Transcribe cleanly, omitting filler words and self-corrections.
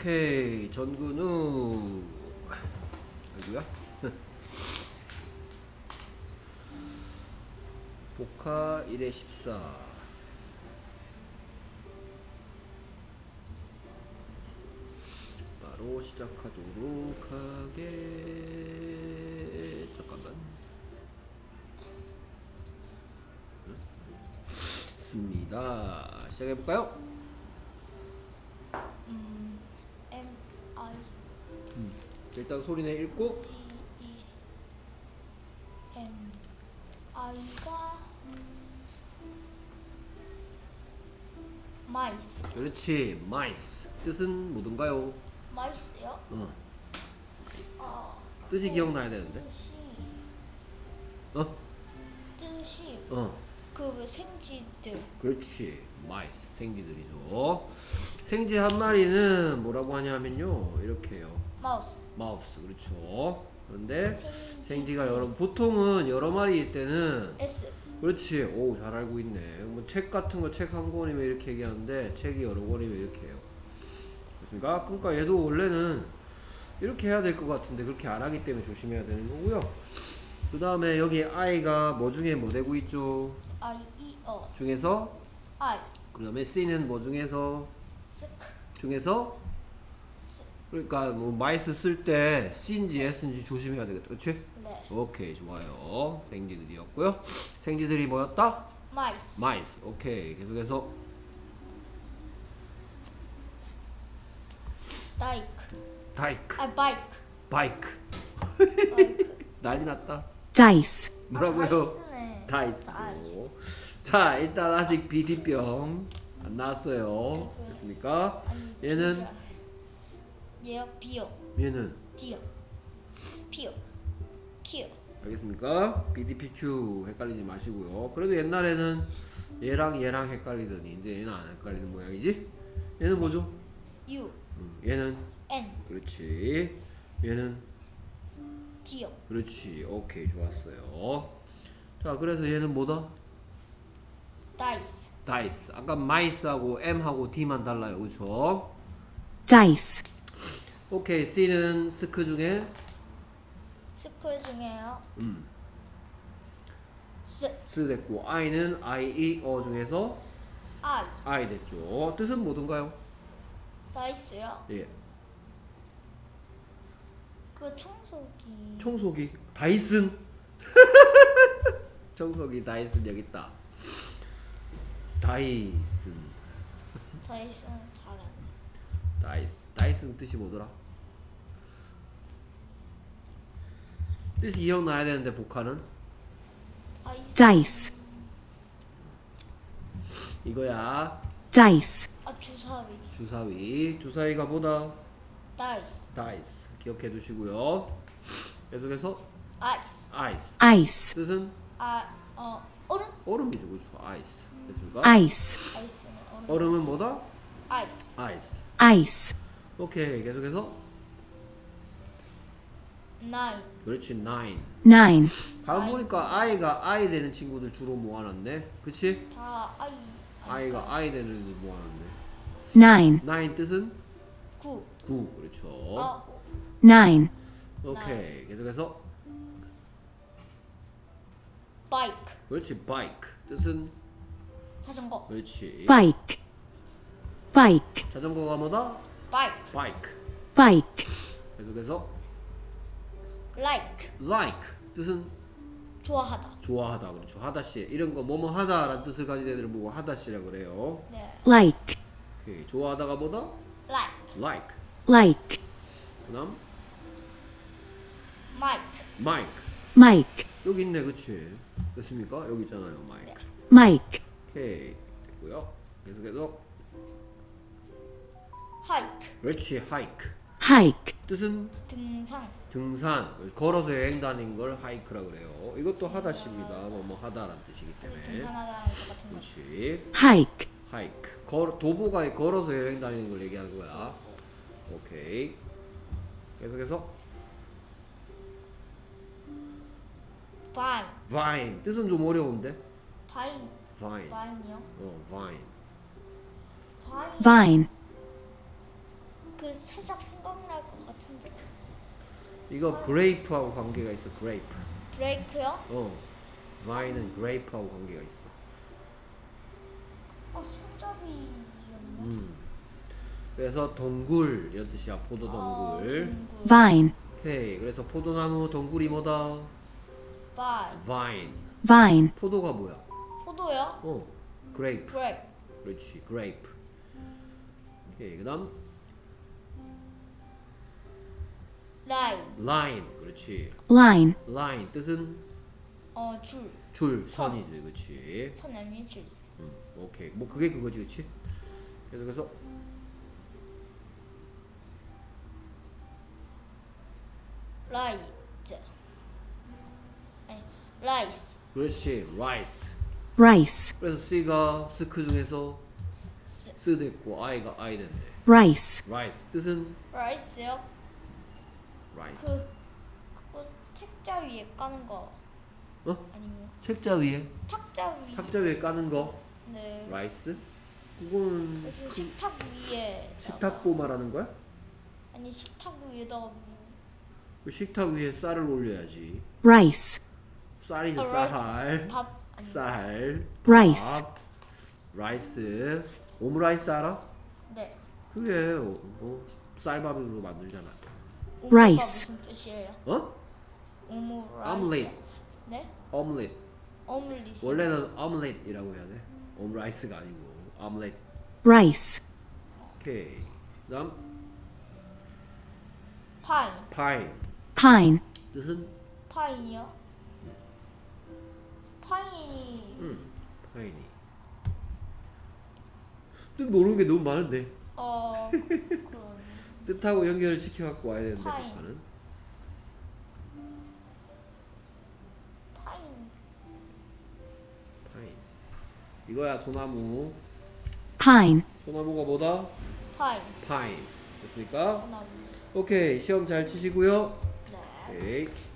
오케이 전근우 아이고야 복화 1에 14 바로 시작하도록 하게 잠깐만 습니다. 시작해볼까요? M I 일단 소리내 읽고 E M I가 마이스. 그렇지 마이스 뜻은 뭐든가요? 마이스요? 뜻이 기억나야 되는데 뜻이 그 생쥐들. 그렇지 마이스 생쥐들이죠. 생쥐 한 마리는 뭐라고 하냐면요 이렇게 해요 마우스 그렇죠. 그런데 생쥐가 보통은 여러 마리일 때는 S. 그렇지. 오, 잘 알고 있네. 뭐 책 같은 거 책 한 권이면 이렇게 얘기하는데 책이 여러 권이면 이렇게 해요. 됐습니까? 그러니까 얘도 원래는 이렇게 해야 될 것 같은데 그렇게 안 하기 때문에 조심해야 되는 거고요. 그 다음에 여기 I가 뭐 중에 뭐 되고 있죠? I E O 중에서 I. 그 다음에 C는 뭐 중에서 중에서 그러니까 뭐 마이스 쓸 때 C인지 S인지 조심해야 되겠다. 그렇지? 네. 오케이 좋아요. 생쥐들이었고요. 생쥐들이 뭐였다? 마이스. 오케이. 계속해서 다이크. 바이크. 난리 났다. dice, 뭐라고요? 다이스네. 다이스. 자 일단 아직 비디병 안 나왔어요. 됐습니까? 얘는 얘요 비요 얘는 디요 피요 키요. 알겠습니까? BDPQ 헷갈리지 마시고요. 그래도 옛날에는 얘랑 헷갈리더니 이제 얘는 안 헷갈리는 모양이지? 얘는 뭐죠? U 얘는 N 그렇지. 얘는 D요. 그렇지. 오케이 좋았어요. 자 그래서 얘는 뭐다? 다이스. 아까 마이스하고 M하고 D만 달라요. 그렇죠? dice, 오케이. C는 스크 중에 스쿨 중에요. 스 됐고 I는 IEO 중에서 I. I 됐죠. 뜻은 뭐든가요? 다이스요. 예. 그 청소기. 청소기 다이슨. 청소기 다이슨 여기 있다. 다이슨. 다이스는 다른. 다이슨 뜻이 뭐더라? 뜻이 기억나야 되는데 복화는 dice, 이거야. dice, 주사위. 주사위가 뭐다? 다이스. 기억해 두시고요. 계속해서 아이스. ice, 뜻은 얼음. 얼음이죠. 그렇죠. 아이스. 됐습니까? ice, 아이스는 얼음. 얼음은 뭐다? 아이스. ice, 오케이. 계속해서 나인. 그렇지. 9. nine, 가만 보니까 I가 I 되는 친구들 주로 모아놨네. 그치? 다 아이. I가 I 되는 애들 모아놨네. nine, 9 뜻은? 9. 9. 그렇죠. nine, 오케이. 계속해서 바이크. 그렇지. bike 뜻은? 자전거. 그렇지. bike, bike, 자전거가 뭐다? 바이크. bike, 계속해서 like. 뜻은? 좋아하다. 그렇죠. 하다씨 이런 거 뭐뭐 하다라는 뜻을 가진 애들을 보고 하다씨라 그래요. 네. like, 오케이. 좋아하다가 뭐다? like. like, 그다음 마이크. Mike, 여기 있네. 그치? 됐습니까? 여기 있잖아요. 마이크. Mike, 오케이. 됐고요. 계속해서 하이크. 그렇지. hike. hike, 뜻은? 등산. 걸어서 여행 다니는 걸 하이크라 그래요. 이것도 하다씨입니다. 뭐뭐 하다라는 뜻이기 때문에. 등산하다는 것 같은 거. 그렇지. hike, 하이크. 도보가 걸어서 여행 다니는 걸 얘기하는 거야. 오케이. 계속해서 vine. 뜻은 좀 어려운데. 바인. vine. 바인이요? vine. vine, 그 그 살짝 생각날 것 같은데. 이거 그레이프하고 관계가 있어. 그레이프. 브레이크요? 와인은 그레이프하고 관계가 있어. 손잡이였나? 그래서 동굴 이런 뜻이야. 포도 동굴. 동굴. Vine. 오케이. 그래서 포도나무 동굴이 뭐다? 바인. 와인. Vine. 포도가 뭐야? 포도요? 그레이프. 브레이크. 그렇지. 그레이프. 오케이. 그다음 라인. 라인. 그렇지. Line. 라인 뜻은 줄. 줄, 선이지. 그렇지. 선 아니면 줄. 오케이. 뭐 그게 그거지. 그렇지? 그래서 라이트. 아니, 라이스. 그렇지. 라이스. Rice. 그래서 C가 스크 중에서 스 됐고 I가 I 됐네. Rice. 라이스 뜻은 라이스요? 라이스. 그거 책자 위에 까는 거 아니면 책자 위에 탁자 위에 까는 거 네. 라이스? 그거는 그래서 식탁 위에 식탁보 말하는 거야? 아니 식탁 위에다가 그 식탁 위에 쌀을 올려야지. Rice. 쌀이죠. 라이스. 쌀. 밥 아니 쌀. 라이스. 밥, 라이스. 오므라이스 알아? 네. 그게 쌀밥으로 만들잖아. 오므가 라이스. 무슨 뜻이에요? 오므라이스. 오믈렛. 네? 오믈렛. 오믈릿. 원래는 오믈렛이라고 해야 돼. 오므라이스가 아니고 오믈렛. Rice. 오케이. 그다음 파인. 파인. Pine. 뜻은 파인이요? 파인이 파인이. 뜻 모르는 게 너무 많은데. 그런 뜻하고 연결을 시켜 갖고 와야 되는데 파인. 북한은. 파인. 파인. 이거야 소나무. Pine. 소나무가 뭐다? 파인. 파인. 됐습니까? 소나무. 오케이. 시험 잘 치시고요. 네. 오케이.